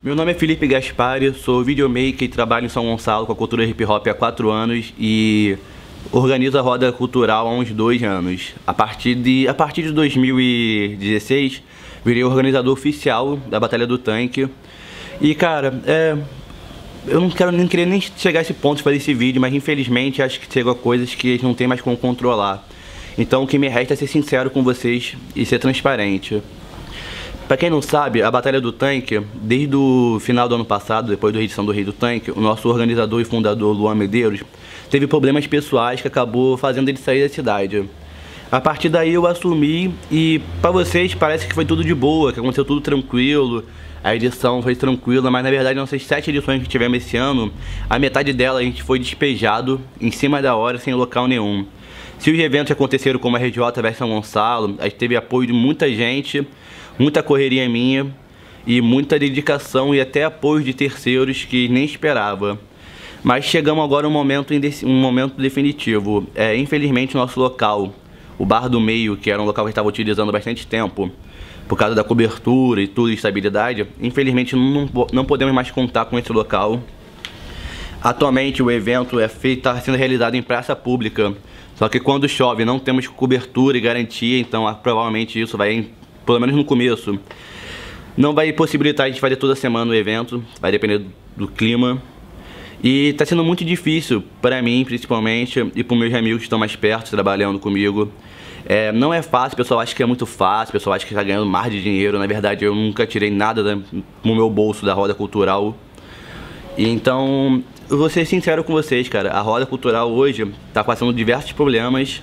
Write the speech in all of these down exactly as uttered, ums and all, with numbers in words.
Meu nome é Felipe Gaspari, sou videomaker e trabalho em São Gonçalo com a cultura hip hop há quatro anos e organizo a roda cultural há uns dois anos. A partir de, a partir de dois mil e dezesseis, virei organizador oficial da Batalha do Tanque. E cara, é, eu não quero nem querer nem chegar a esse ponto de fazer esse vídeo, mas infelizmente acho que chegou a coisas que não tem mais como controlar. Então o que me resta é ser sincero com vocês e ser transparente. Pra quem não sabe, a Batalha do Tanque, desde o final do ano passado, depois da edição do Rei do Tanque, o nosso organizador e fundador, Luan Medeiros, teve problemas pessoais que acabou fazendo ele sair da cidade. A partir daí eu assumi e pra vocês parece que foi tudo de boa, que aconteceu tudo tranquilo, a edição foi tranquila, mas na verdade nossas sete edições que tivemos esse ano, a metade dela a gente foi despejado em cima da hora, sem local nenhum. Se os eventos aconteceram como a R J versus São Gonçalo, a gente teve apoio de muita gente, muita correria minha e muita dedicação e até apoio de terceiros que nem esperava. Mas chegamos agora a um momento, um momento definitivo. É, infelizmente nosso local, o Bar do Meio, que era um local que a gente estava utilizando há bastante tempo, por causa da cobertura e tudo, e estabilidade, infelizmente não, não podemos mais contar com esse local. Atualmente o evento é feito, está sendo realizado em praça pública, só que quando chove não temos cobertura e garantia, então ah, provavelmente isso vai, pelo menos no começo, não vai possibilitar a gente fazer toda semana o evento, vai depender do clima. E está sendo muito difícil para mim, principalmente, e para os meus amigos que estão mais perto, trabalhando comigo. É, não é fácil, o pessoal acha que é muito fácil, o pessoal acha que está ganhando mais de dinheiro. Na verdade, eu nunca tirei nada da, no meu bolso da roda cultural. E então, eu vou ser sincero com vocês, cara, a roda cultural hoje está passando diversos problemas,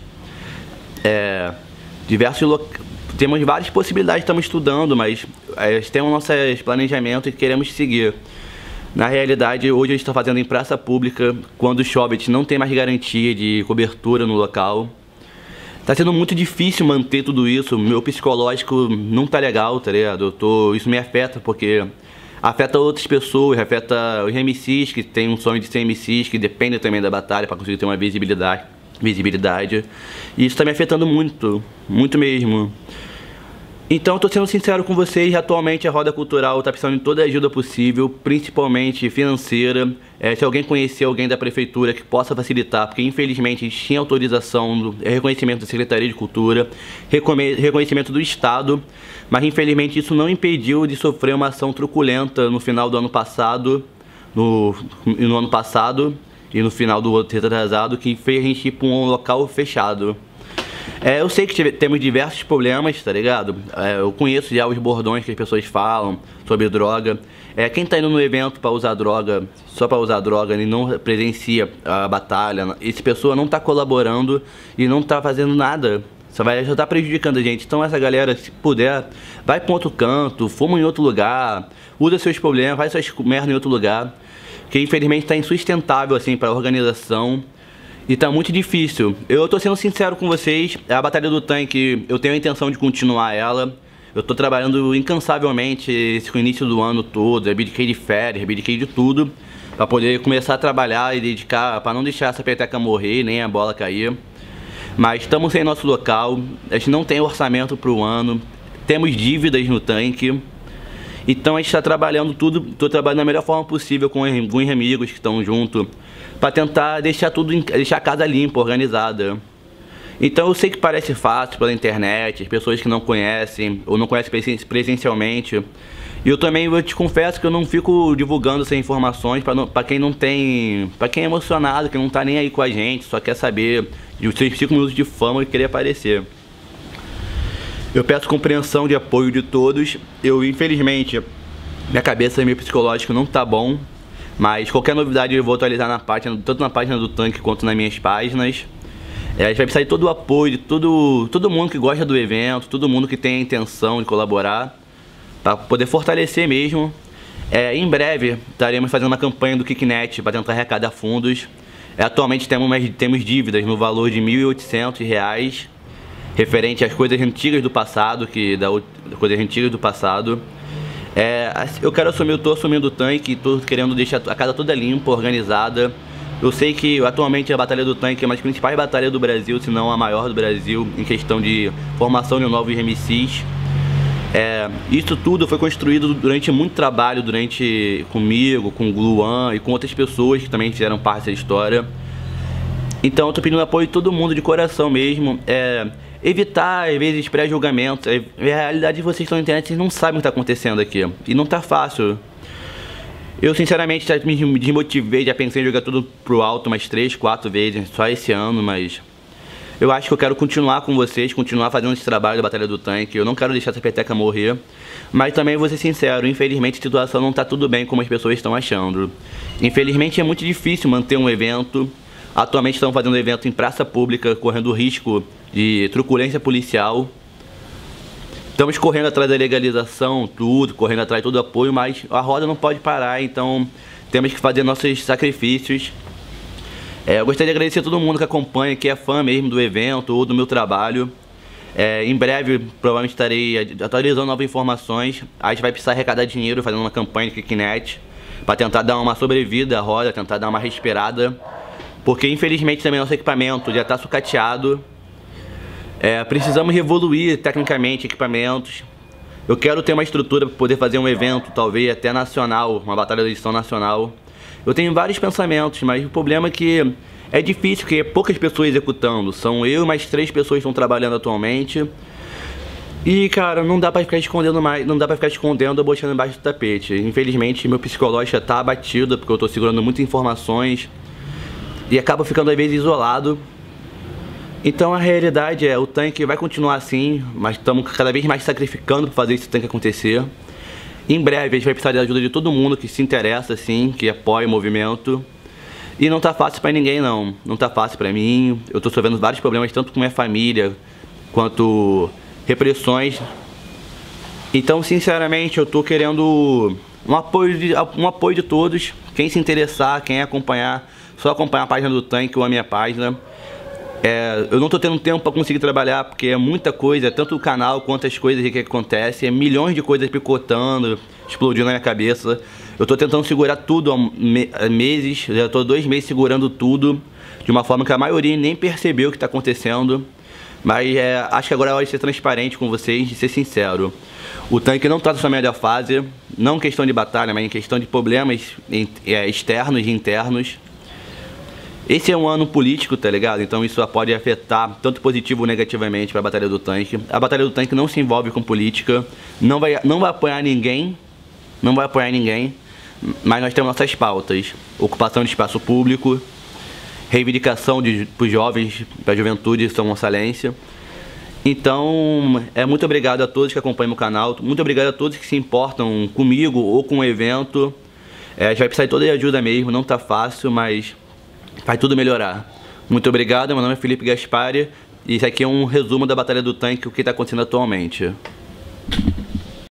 é, diversos locais. Temos várias possibilidades, estamos estudando, mas é, temos nossos planejamentos e queremos seguir. Na realidade, hoje a gente está fazendo em praça pública, quando chove a gente não tem mais garantia de cobertura no local. Tá sendo muito difícil manter tudo isso, meu psicológico não tá legal, tá ligado? Eu tô, isso me afeta porque afeta outras pessoas, afeta os M Cs que tem um sonho de ser M Cs, que dependem também da batalha para conseguir ter uma visibilidade, visibilidade. E isso tá me afetando muito, muito mesmo. Então eu tô sendo sincero com vocês, atualmente a roda cultural tá precisando de toda a ajuda possível, principalmente financeira. É, se alguém conhecer alguém da prefeitura que possa facilitar, porque infelizmente a gente tinha autorização, do, reconhecimento da Secretaria de Cultura, reconhecimento do Estado, mas infelizmente isso não impediu de sofrer uma ação truculenta no final do ano passado, no, no ano passado e no final do outro retrasado, que fez a gente ir para um local fechado. É, eu sei que tive, temos diversos problemas, tá ligado? É, eu conheço já os bordões que as pessoas falam sobre droga. É, quem tá indo no evento para usar droga, só para usar droga e não presencia a batalha, essa pessoa não tá colaborando e não tá fazendo nada. Só vai já tá prejudicando a gente. Então essa galera, se puder, vai para outro canto, fuma em outro lugar, usa seus problemas, faz suas merda em outro lugar. Que infelizmente tá insustentável assim para a organização. E tá muito difícil. Eu tô sendo sincero com vocês, a Batalha do Tanque, eu tenho a intenção de continuar ela. Eu tô trabalhando incansavelmente esse início do ano todo, abdiquei de férias, abdiquei de tudo, pra poder começar a trabalhar e dedicar, pra não deixar essa peteca morrer, nem a bola cair. Mas estamos sem nosso local, a gente não tem orçamento pro ano, temos dívidas no tanque. Então a gente está trabalhando tudo, tô trabalhando da melhor forma possível com alguns amigos que estão junto, para tentar deixar tudo, deixar a casa limpa, organizada. Então eu sei que parece fácil pela internet, as pessoas que não conhecem ou não conhecem presencialmente. E eu também eu te confesso que eu não fico divulgando essas informações para quem não tem, para quem é emocionado, que não tá nem aí com a gente, só quer saber de os seus cinco minutos de fama e querer aparecer. Eu peço compreensão de apoio de todos. Eu, infelizmente, minha cabeça e meu psicológico não tá bom, mas qualquer novidade eu vou atualizar na página, tanto na página do Tanque quanto nas minhas páginas. É, a gente vai precisar de todo o apoio de todo, todo mundo que gosta do evento, todo mundo que tem a intenção de colaborar, para poder fortalecer mesmo. É, em breve estaremos fazendo uma campanha do Kicknet para tentar arrecadar fundos. É, atualmente temos, temos dívidas no valor de mil e oitocentos reais. Referente às coisas antigas do passado, que da coisas antigas do passado. É, eu quero assumir, eu tô assumindo o tanque, tô querendo deixar a casa toda limpa, organizada. Eu sei que atualmente a Batalha do Tanque é uma das principais batalhas do Brasil, se não a maior do Brasil, em questão de formação de novos M Cs. É, isso tudo foi construído durante muito trabalho, durante comigo, com o Luan e com outras pessoas que também fizeram parte dessa história. Então eu tô pedindo apoio de todo mundo de coração mesmo. É, evitar, às vezes, pré-julgamentos. A realidade de vocês estão na internet, vocês não sabem o que tá acontecendo aqui. E não tá fácil. Eu sinceramente já me desmotivei, já pensei em jogar tudo pro alto umas três, quatro vezes, só esse ano, mas eu acho que eu quero continuar com vocês, continuar fazendo esse trabalho da Batalha do Tanque. Eu não quero deixar essa peteca morrer. Mas também vou ser sincero, infelizmente a situação não tá tudo bem como as pessoas estão achando. Infelizmente é muito difícil manter um evento. Atualmente estão fazendo evento em praça pública, correndo risco de truculência policial. Estamos correndo atrás da legalização, tudo, correndo atrás de todo o apoio, mas a roda não pode parar, então temos que fazer nossos sacrifícios. É, eu gostaria de agradecer a todo mundo que acompanha, que é fã mesmo do evento ou do meu trabalho. É, em breve, provavelmente estarei atualizando novas informações. A gente vai precisar arrecadar dinheiro fazendo uma campanha de Kicknet para tentar dar uma sobrevida à roda, tentar dar uma respirada. Porque infelizmente também nosso equipamento já está sucateado. É, precisamos evoluir tecnicamente equipamentos. Eu quero ter uma estrutura para poder fazer um evento, talvez até nacional, uma batalha de edição nacional. Eu tenho vários pensamentos, mas o problema é que é difícil, porque é poucas pessoas executando. São eu e mais três pessoas que estão trabalhando atualmente. E cara, não dá pra ficar escondendo mais, não dá pra ficar escondendo ou botando embaixo do tapete. Infelizmente meu psicológico já tá abatido, porque eu tô segurando muitas informações. E acabo ficando às vezes isolado. Então a realidade é, o tanque vai continuar assim, mas estamos cada vez mais sacrificando para fazer esse tanque acontecer. Em breve a gente vai precisar da ajuda de todo mundo que se interessa assim, que apoia o movimento. E não tá fácil pra ninguém não, não tá fácil pra mim. Eu tô sofrendo vários problemas tanto com minha família, quanto repressões. Então sinceramente eu tô querendo um apoio de, um apoio de todos. Quem se interessar, quem acompanhar, só acompanhar a página do tanque ou a minha página. É, eu não tô tendo tempo para conseguir trabalhar, porque é muita coisa, tanto o canal quanto as coisas que acontecem, é milhões de coisas picotando, explodindo na minha cabeça. Eu tô tentando segurar tudo há me meses, já tô dois meses segurando tudo, de uma forma que a maioria nem percebeu o que tá acontecendo. Mas é, acho que agora é hora de ser transparente com vocês e ser sincero. O tanque não tá na sua melhor fase, não em questão de batalha, mas em questão de problemas é, externos e internos. Esse é um ano político, tá ligado? Então isso pode afetar tanto positivo ou negativamente para a Batalha do Tanque. A Batalha do Tanque não se envolve com política, não vai, não vai apoiar ninguém, não vai apoiar ninguém, mas nós temos nossas pautas: ocupação de espaço público, reivindicação de, para os jovens, para a juventude de São Gonçalense. Então, é muito obrigado a todos que acompanham o canal, muito obrigado a todos que se importam comigo ou com o evento. É, a gente vai precisar de toda a ajuda mesmo, não tá fácil, mas vai tudo melhorar. Muito obrigado, meu nome é Felipe Gaspari e isso aqui é um resumo da Batalha do Tanque, o que está acontecendo atualmente.